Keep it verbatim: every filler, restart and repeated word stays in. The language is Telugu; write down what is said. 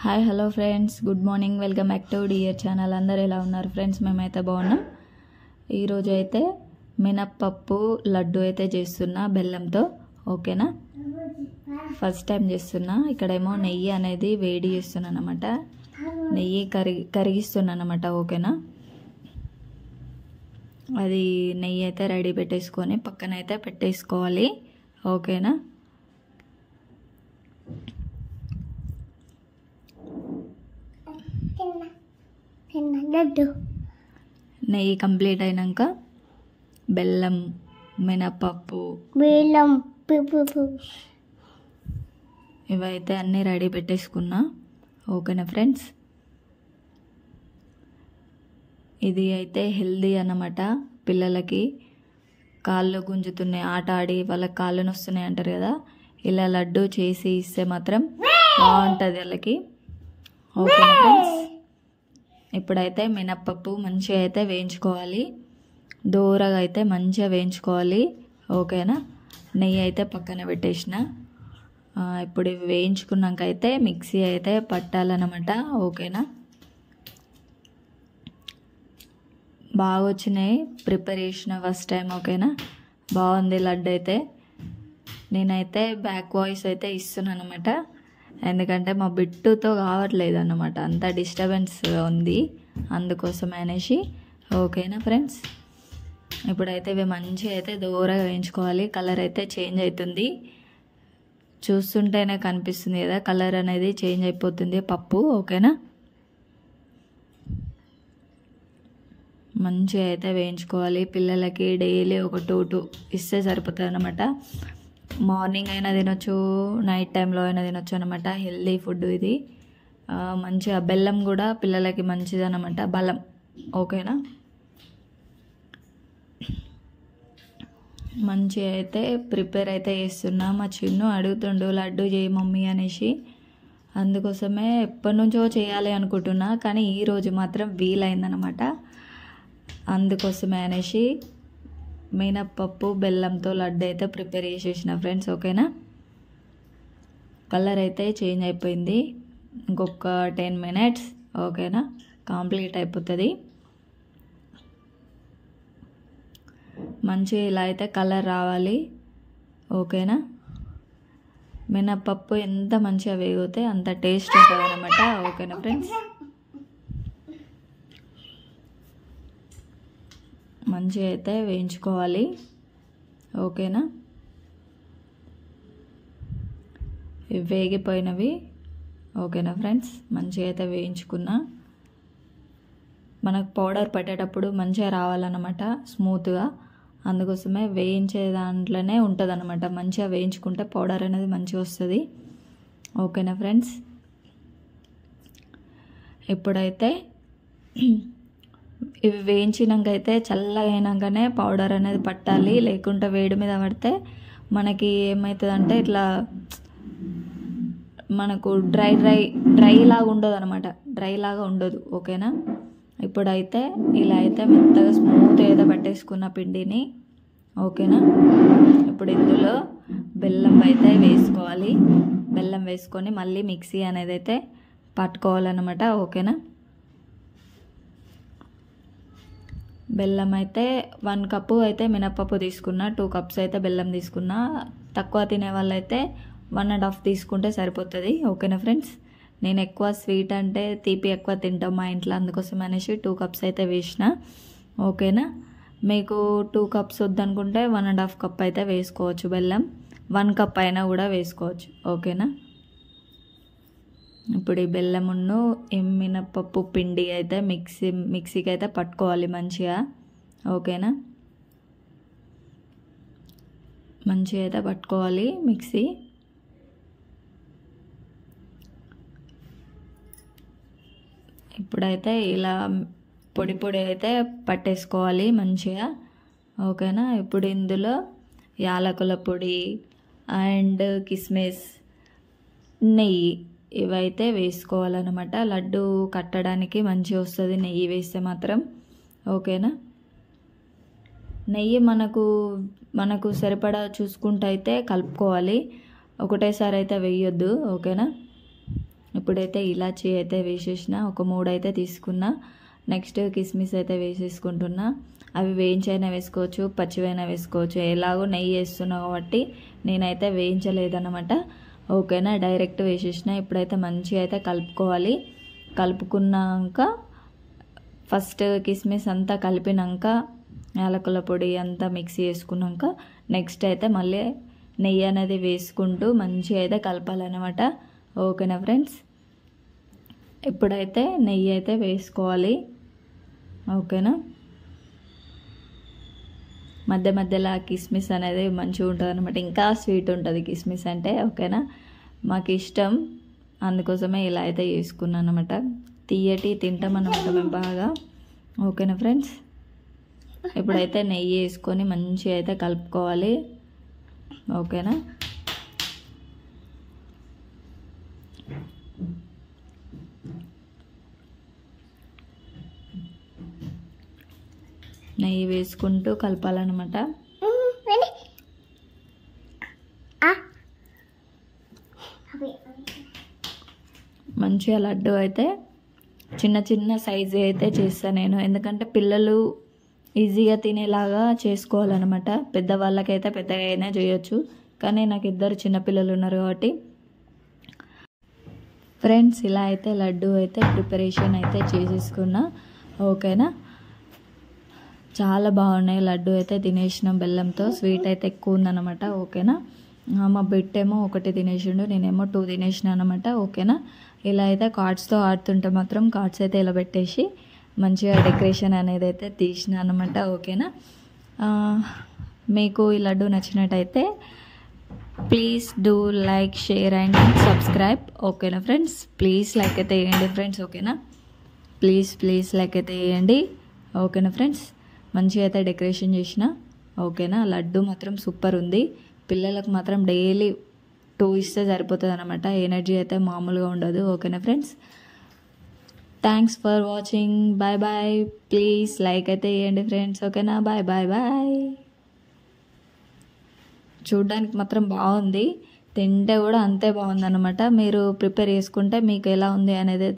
Hi hello friends, good morning. Welcome back to dear channel. అందరు ఎలా ఉన్నారు ఫ్రెండ్స్? మేమైతే బాగున్నాం. ఈరోజు అయితే మినప్పప్పు లడ్డు అయితే చేస్తున్నా బెల్లంతో. ఓకేనా, ఫస్ట్ టైం చేస్తున్నా. ఇక్కడేమో నెయ్యి అనేది వేడి చేస్తున్నాను అనమాట. నెయ్యి కరిగి కరిగిస్తున్నాను అనమాట. ఓకేనా, అది నెయ్యి అయితే రెడీ పెట్టేసుకొని పక్కన అయితే పెట్టేసుకోవాలి. ఓకేనా, నెయ్యి కంప్లీట్ అయినాక బెల్లం, మినపప్పు, బెల్లం ఇవైతే అన్నీ రెడీ పెట్టేసుకున్నా. ఓకేనా ఫ్రెండ్స్, ఇది అయితే హెల్దీ అన్నమాట. పిల్లలకి కాళ్ళు గుంజుతున్నాయి, ఆట ఆడి వాళ్ళకి కాళ్ళు నొస్తున్నాయి అంటారు కదా, ఇలా లడ్డు చేసి ఇస్తే మాత్రం బాగుంటుంది వాళ్ళకి. ఓకేనా ఫ్రెండ్స్, ఇప్పుడైతే మినప్పప్పు మంచిగా అయితే వేయించుకోవాలి. దూరగా అయితే మంచిగా వేయించుకోవాలి. ఓకేనా, నెయ్యి అయితే పక్కన పెట్టేసిన. ఇప్పుడు ఇవి వేయించుకున్నాక అయితే మిక్సీ అయితే పట్టాలన్నమాట. ఓకేనా, బాగా వచ్చినాయి, ప్రిపేర్ చేసిన ఫస్ట్ టైం. ఓకేనా, బాగుంది లడ్డు అయితే. నేనైతే బ్యాక్ వాయిస్ అయితే ఇస్తున్నాను అనమాట, ఎందుకంటే మా బిట్టుతో కావట్లేదు అన్నమాట, అంత డిస్టర్బెన్స్ ఉంది, అందుకోసం అనేసి. ఓకేనా ఫ్రెండ్స్, ఇప్పుడైతే ఇవి మంచిగా అయితే దూరంగా వేయించుకోవాలి. కలర్ అయితే చేంజ్ అవుతుంది, చూస్తుంటేనే కనిపిస్తుంది కదా, కలర్ అనేది చేంజ్ అయిపోతుంది పప్పు. ఓకేనా, మంచిగా అయితే వేయించుకోవాలి. పిల్లలకి డైలీ ఒక టూ టూ ఇస్తే సరిపోతుంది అనమాట. మార్నింగ్ అయినా తినొచ్చు, నైట్ టైంలో అయినా తినొచ్చు అనమాట. హెల్దీ ఫుడ్ ఇది. మంచిగా బెల్లం కూడా పిల్లలకి మంచిది అనమాట, బలం. ఓకేనా, మంచిగా అయితే ప్రిపేర్ అయితే చేస్తున్నా. మా చిన్ను అడుగుతుండు లడ్డు చేయి మమ్మీ అనేసి, అందుకోసమే ఎప్పటి నుంచో చేయాలి అనుకుంటున్నా, కానీ ఈరోజు మాత్రం వీలైందనమాట. అందుకోసమే అనేసి మినప్పప్పు బెల్లంతో లడ్డు అయితే ప్రిపేర్ చేసేసిన ఫ్రెండ్స్. ఓకేనా, కలర్ అయితే చేంజ్ అయిపోయింది. ఇంకొక టెన్ మినిట్స్ ఓకేనా కంప్లీట్ అయిపోతుంది. మంచిగా ఇలా అయితే కలర్ రావాలి. ఓకేనా, మినప్పప్పు ఎంత మంచిగా వేగితే అంత టేస్ట్ ఉంటుంది అనమాట. ఓకేనా ఫ్రెండ్స్, మంచిగా అయితే వేయించుకోవాలి. ఓకేనా, వేగిపోయినవి. ఓకేనా ఫ్రెండ్స్, మంచిగా అయితే వేయించుకున్నా. మనకు పౌడర్ పట్టేటప్పుడు మంచిగా రావాలన్నమాట, స్మూత్గా. అందుకోసమే వేయించే దాంట్లోనే ఉంటుంది అనమాట, మంచిగా వేయించుకుంటే పౌడర్ అనేది మంచిగా వస్తుంది. ఓకేనా ఫ్రెండ్స్, ఇప్పుడైతే ఇవి వేయించినాక అయితే చల్లగా అయినాకనే పౌడర్ అనేది పట్టాలి, లేకుంటే వేడి మీద పడితే మనకి ఏమవుతుందంటే ఇట్లా మనకు డ్రై డ్రై డ్రై లాగా ఉండదు అనమాట, డ్రై లాగా ఉండదు. ఓకేనా, ఇప్పుడైతే ఇలా అయితే మెత్తగా స్మూత్ అయితే పట్టేసుకున్న పిండిని. ఓకేనా, ఇప్పుడు ఇందులో బెల్లం అయితే వేసుకోవాలి. బెల్లం వేసుకొని మళ్ళీ మిక్సీ అనేది అయితే పట్టుకోవాలన్నమాట. ఓకేనా, బెల్లం అయితే వన్ కప్పు అయితే మినప్పప్పు తీసుకున్నా, టూ కప్స్ అయితే బెల్లం తీసుకున్నా. తక్కువ తినే వాళ్ళైతే వన్ అండ్ హాఫ్ తీసుకుంటే సరిపోతుంది. ఓకేనా ఫ్రెండ్స్, నేను ఎక్కువ స్వీట్ అంటే తీపి ఎక్కువ తింటాం మా ఇంట్లో, అందుకోసం అనేసి టూ కప్స్ అయితే వేసిన. ఓకేనా, మీకు టూ కప్స్ వద్దనుకుంటే వన్ అండ్ హాఫ్ కప్ అయితే వేసుకోవచ్చు బెల్లం, వన్ కప్ అయినా కూడా వేసుకోవచ్చు. ఓకేనా, ఇప్పుడు ఈ బెల్లమును మినప్పప్పు పిండి అయితే మిక్సీ మిక్సీకి అయితే పట్టుకోవాలి మంచిగా. ఓకేనా, మంచిగా అయితే పట్టుకోవాలి మిక్సీ. ఇప్పుడైతే ఇలా పొడి పొడి అయితే పట్టేసుకోవాలి మంచిగా. ఓకేనా, ఇప్పుడు ఇందులో యాలకుల పొడి అండ్ కిస్మిస్, నెయ్యి ఇవైతే వేసుకోవాలన్నమాట. లడ్డు కట్టడానికి మంచిగా వస్తుంది నెయ్యి వేస్తే మాత్రం. ఓకేనా, నెయ్యి మనకు మనకు సరిపడా చూసుకుంటూ అయితే కలుపుకోవాలి, ఒకటేసారి అయితే వేయొద్దు. ఓకేనా, ఇప్పుడైతే ఇలాచీ అయితే వేసేసిన, ఒక మూడు అయితే తీసుకున్నా. నెక్స్ట్ కిస్మిస్ అయితే వేసేసుకుంటున్నా. అవి వేయించైనా వేసుకోవచ్చు, పచ్చివైనా వేసుకోవచ్చు. ఎలాగో నెయ్యి వేస్తున్నా కాబట్టి నేనైతే వేయించలేదన్నమాట. ఓకేనా, డైరెక్ట్ వేసేసిన. ఇప్పుడైతే మంచిగా అయితే కలుపుకోవాలి. కలుపుకున్నాక ఫస్ట్ కిస్మిస్ అంతా కలిపినాక యాలకుల పొడి అంతా మిక్సీ చేసుకున్నాక నెక్స్ట్ అయితే మళ్ళీ నెయ్యి అనేది వేసుకుంటూ మంచిగా అయితే కలపాలన్నమాట. ఓకేనా ఫ్రెండ్స్, ఇప్పుడైతే నెయ్యి అయితే వేసుకోవాలి. ఓకేనా, మధ్య మధ్యలో కిస్మిస్ అనేది మంచిగా ఉంటుంది అనమాట, ఇంకా స్వీట్ ఉంటుంది కిస్మిస్ అంటే. ఓకేనా, మాకు ఇష్టం, అందుకోసమే ఇలా అయితే చేసుకున్నాను అనమాట. తీయటి తింటాం అనమాట మేము బాగా. ఓకేనా ఫ్రెండ్స్, ఇప్పుడైతే నెయ్యి వేసుకొని మంచిగా అయితే కలుపుకోవాలి. ఓకేనా, నెయ్యి వేసుకుంటూ కలపాలన్నమాట. మంచిగా లడ్డు అయితే చిన్న చిన్న సైజు అయితే చేస్తాను నేను, ఎందుకంటే పిల్లలు ఈజీగా తినేలాగా చేసుకోవాలన్నమాట. పెద్దవాళ్ళకైతే పెద్దగా అయినా చేయొచ్చు, కానీ నాకు ఇద్దరు చిన్నపిల్లలు ఉన్నారు కాబట్టి. ఫ్రెండ్స్, ఇలా అయితే లడ్డు అయితే ప్రిపరేషన్ అయితే చేసేసుకున్నా. ఓకేనా, చాలా బాగున్నాయి లడ్డు అయితే. తినేసినాం బెల్లంతో, స్వీట్ అయితే ఎక్కువ ఉందన్నమాట. ఓకేనా, మా బిట్టేమో ఒకటి తినేసిండు, నేనేమో టూ తినేసిన అనమాట. ఓకేనా, ఇలా అయితే కార్డ్స్తో ఆడుతుంటే మాత్రం కార్డ్స్ అయితే ఇలా పెట్టేసి మంచిగా డెకరేషన్ అనేది అయితే తీసిన అనమాట. ఓకేనా, మీకు ఈ లడ్డు నచ్చినట్టయితే please do like, share and subscribe. ఓకేనా ఫ్రెండ్స్, ప్లీజ్ లైక్ అయితే వేయండి ఫ్రెండ్స్. ఓకేనా, ప్లీజ్ ప్లీజ్ లైక్ అయితే వేయండి. ఓకేనా ఫ్రెండ్స్, మంచిగా అయితే డెకరేషన్ చేసిన. ఓకేనా, లడ్డు మాత్రం సూపర్ ఉంది. పిల్లలకు మాత్రం డైలీ టూ ఇస్తే సరిపోతుంది అనమాట, ఎనర్జీ అయితే మామూలుగా ఉండదు. ఓకేనా friends, thanks for watching, bye bye. Please like అయితే వేయండి ఫ్రెండ్స్. ఓకేనా, బాయ్ బాయ్ బాయ్. చూడ్డానికి మాత్రం బాగుంది, తింటే కూడా అంతే బాగుంది అనమాట. మీరు ప్రిపేర్ చేసుకుంటే మీకు ఎలా ఉంది అనేది